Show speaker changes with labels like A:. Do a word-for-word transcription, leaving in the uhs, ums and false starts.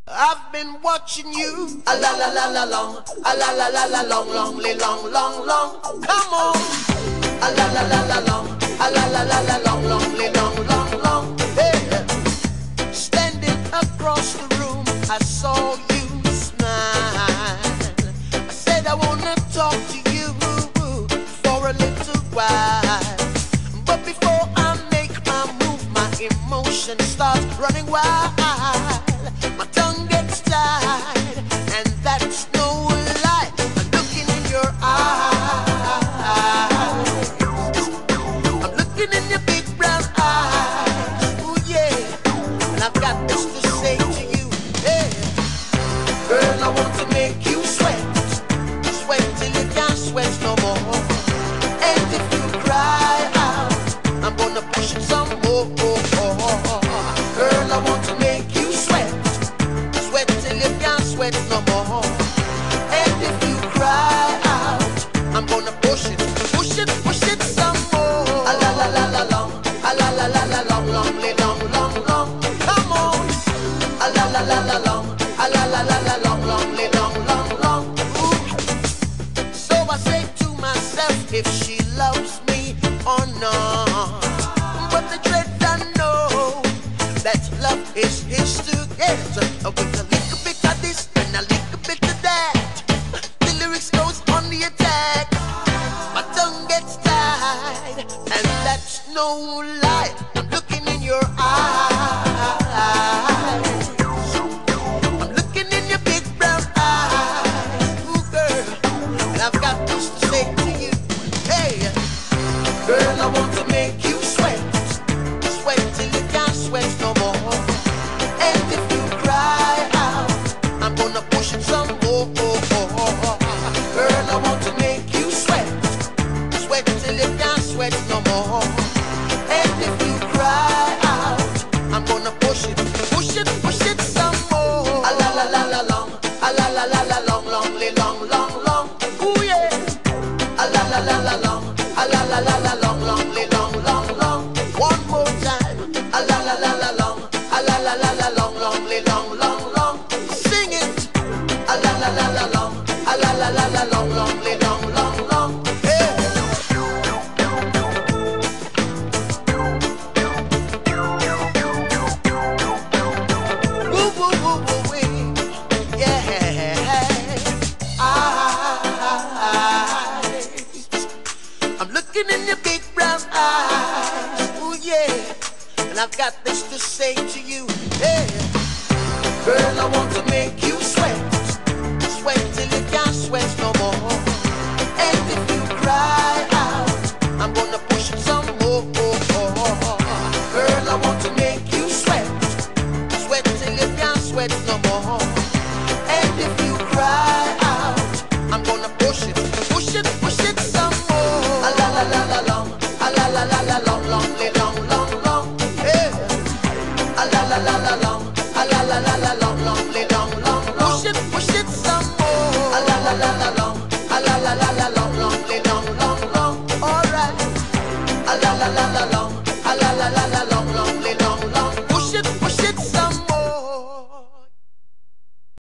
A: I've been watching you. A la la la la long, a la la la la long, long, long, long, long. Come on. A la la la la long, a la la la la long, long, long, long, long. Hey. Standing across the room, I saw you smile. I said I wanna talk to you for a little while. But before I make my move, my emotion starts running wild. My tongue gets tied, and that's no lie. I'm looking in your eyes. I'm looking in your big brown eyes. Ooh yeah, and I've got this to say to you. Hey, girl, I want to make you sweat, sweat till you can't sweat no more. And if you cry out, I'm gonna push it some more. Girl, I want to make you sweat, sweat till you can't sweat no more. And if you cry out, I'm gonna push it, push it, push it some more. A la la la la long, a la la la la long, long, long, long, long. Come on. A la la la la long, a la la la la long, long, long, long, long. Ooh. So I say to myself, if she loves me or not. But the dread I know that love is his to get. With a little bit of this and a little bit of that, the lyrics goes on the attack. My tongue gets tied, and that's no lie. I'm looking in your eyes. I'm looking in your big brown eyes. Ooh, girl, and I've got this to say to you. Hey, girl, I want to make you sweat, sweat till you can't sweat no more. And if you cry out, I'm gonna push it some more. Girl, I want to make you sweat, sweat till you can't sweat no more. And if you cry out, I'm gonna push it, push it, push it some more. A la la la la long, a la la la la long, long, long, long, long. Ooh yeah. A la la la la long, a la la la la long, long, long, long, long. One more time. A la la la la long, a la la la la long, long, long, long, long. Sing it. A la la la la long, a la la la la long, long, long, long, long. Hey. Woo woo woo woo wee. Yeah. Eyes. I'm looking in your big brown eyes. Ooh yeah. And I've got this to say to you. Hey. Girl, I want to make you sweat, sweat till you can't sweat no more. And if you cry out, I'm gonna push it some more. Girl, I want to make you sweat, sweat till you can't sweat no more. And if you cry out, I'm gonna push it, push it, push it some more. A la la la la long, a la la la la long, long, long, long, long. Hey. A la la la la long, a la la la la long, long, long, long, long. Push it, push it some more. A la la la la long, a la la la la long.